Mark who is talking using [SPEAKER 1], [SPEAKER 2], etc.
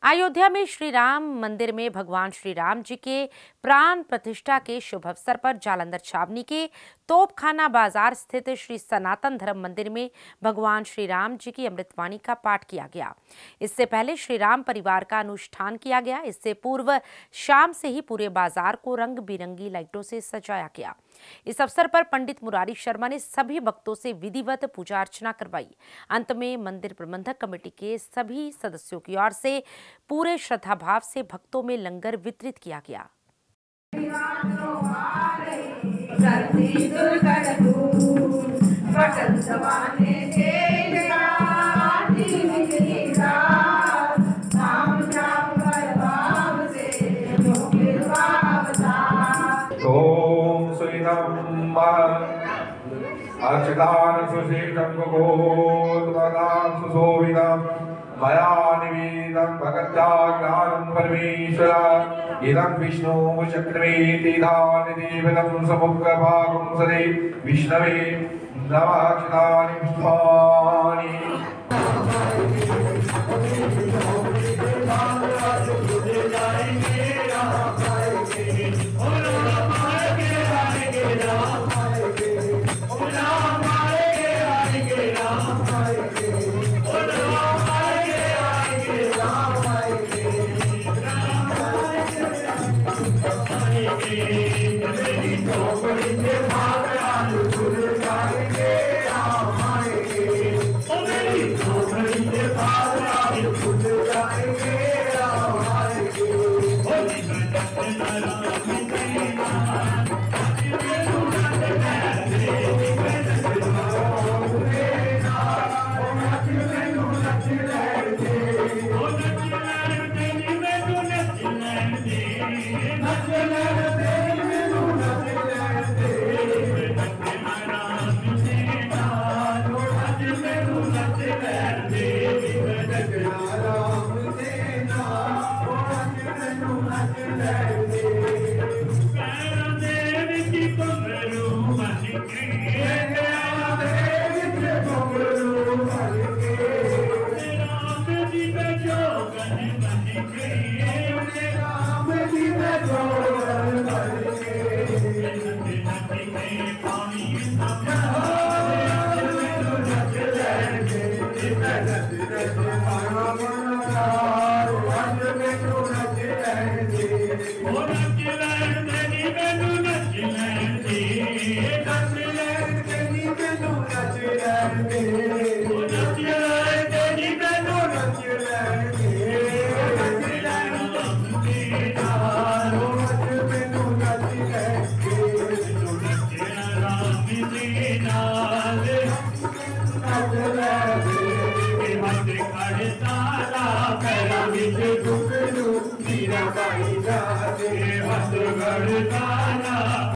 [SPEAKER 1] अयोध्या में श्री राम मंदिर में भगवान श्री राम जी के प्राण प्रतिष्ठा के शुभ अवसर पर जालंधर छावनी के तोपखाना बाजार स्थित श्री सनातन धर्म मंदिर में भगवान श्री राम जी की अमृतवाणी का पाठ किया गया। इससे पहले श्री राम परिवार का अनुष्ठान किया गया। इससे पूर्व शाम से ही पूरे बाजार को रंग बिरंगी लाइटों से सजाया गया। इस अवसर पर पंडित मुरारी शर्मा ने सभी भक्तों से विधिवत पूजा अर्चना करवाई। अंत में मंदिर प्रबंधक कमेटी के सभी सदस्यों की ओर से पूरे श्रद्धा भाव से भक्तों में लंगर वितरित किया गया।
[SPEAKER 2] ओम श्रीराम अर्चितान सुशीषं गोत्मदान सुशोभितं मया निवेदितं भगत्याज्ञानं परमेश्वर इदं विष्णु चक्रमेति धानिदेवतं समुग्रभागं सदे विष्णवे नमः चितानि पुष्पाणि।